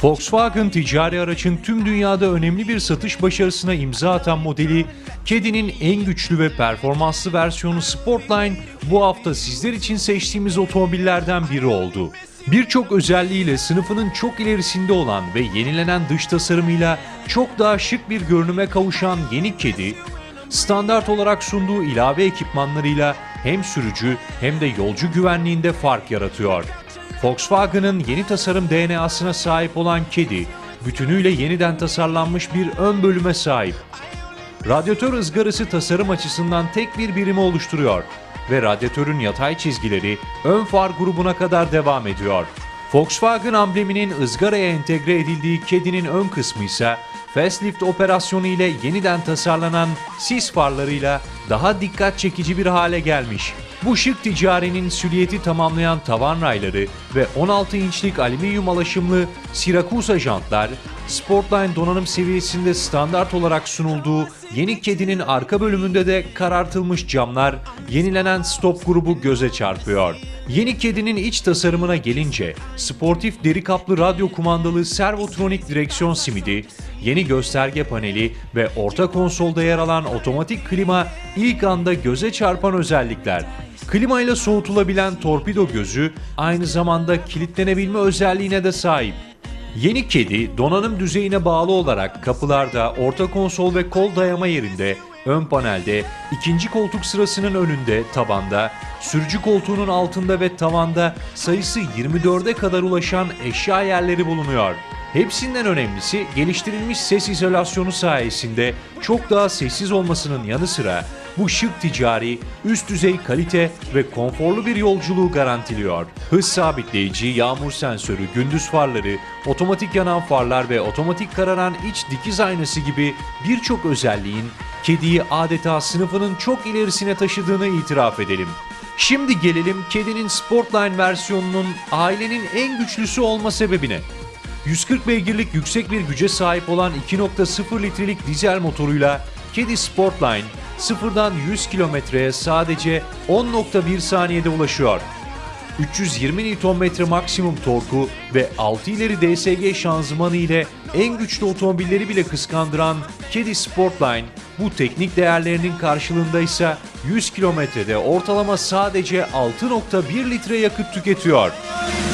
Volkswagen ticari aracın tüm dünyada önemli bir satış başarısına imza atan modeli, Caddy'nin en güçlü ve performanslı versiyonu Sportline bu hafta sizler için seçtiğimiz otomobillerden biri oldu. Birçok özelliğiyle sınıfının çok ilerisinde olan ve yenilenen dış tasarımıyla çok daha şık bir görünüme kavuşan yeni Caddy, standart olarak sunduğu ilave ekipmanlarıyla hem sürücü hem de yolcu güvenliğinde fark yaratıyor. Volkswagen'ın yeni tasarım DNA'sına sahip olan Caddy, bütünüyle yeniden tasarlanmış bir ön bölüme sahip. Radyatör ızgarası tasarım açısından tek bir birimi oluşturuyor ve radyatörün yatay çizgileri ön far grubuna kadar devam ediyor. Volkswagen ambleminin ızgaraya entegre edildiği Caddy'nin ön kısmı ise facelift operasyonu ile yeniden tasarlanan sis farlarıyla daha dikkat çekici bir hale gelmiş. Bu şık ticarinin silüeti tamamlayan tavan rayları ve 16 inçlik alüminyum alaşımlı Siracusa jantlar, Sportline donanım seviyesinde standart olarak sunulduğu yeni Caddy'nin arka bölümünde de karartılmış camlar, yenilenen stop grubu göze çarpıyor. Yeni Caddy'nin iç tasarımına gelince, sportif deri kaplı radyo kumandalı servotronik direksiyon simidi, yeni gösterge paneli ve orta konsolda yer alan otomatik klima ilk anda göze çarpan özellikler. Klima ile soğutulabilen torpido gözü aynı zamanda kilitlenebilme özelliğine de sahip. Yeni Caddy, donanım düzeyine bağlı olarak kapılarda, orta konsol ve kol dayama yerinde, ön panelde, ikinci koltuk sırasının önünde, tabanda, sürücü koltuğunun altında ve tavanda sayısı 24'e kadar ulaşan eşya yerleri bulunuyor. Hepsinden önemlisi geliştirilmiş ses izolasyonu sayesinde çok daha sessiz olmasının yanı sıra bu şık ticari, üst düzey kalite ve konforlu bir yolculuğu garantiliyor. Hız sabitleyici, yağmur sensörü, gündüz farları, otomatik yanan farlar ve otomatik kararan iç dikiz aynası gibi birçok özelliğin Caddy'yi adeta sınıfının çok ilerisine taşıdığını itiraf edelim. Şimdi gelelim Caddy'nin Sportline versiyonunun ailenin en güçlüsü olma sebebine. 140 beygirlik yüksek bir güce sahip olan 2.0 litrelik dizel motoruyla Caddy Sportline sıfırdan 100 kilometreye sadece 10.1 saniyede ulaşıyor. 320 Nm maksimum torku ve 6 ileri DSG şanzımanı ile en güçlü otomobilleri bile kıskandıran Caddy Sportline, bu teknik değerlerinin karşılığında ise 100 kilometrede ortalama sadece 6.1 litre yakıt tüketiyor.